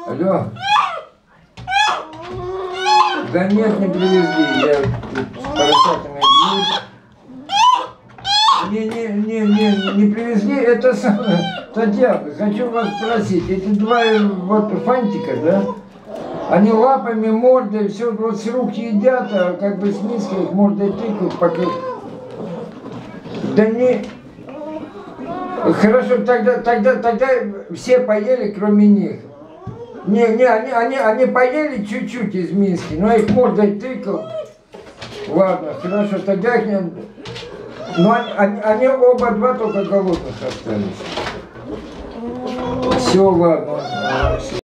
Алло. Да нет, не привезли. Я с поросятами бьюсь. Не привезли. Это самое. Татьяна, хочу вас спросить. Эти два вот фантика, да? Они лапами, мордой, все вот с рук едят, а как бы с миски их мордой тыкают, пока... Да не... Хорошо, тогда все поели, кроме них. Они поели чуть-чуть из миски, но их мордой тыкал. Ладно, хорошо, тогда их не... Но они оба два только голодных остались. Все, ладно.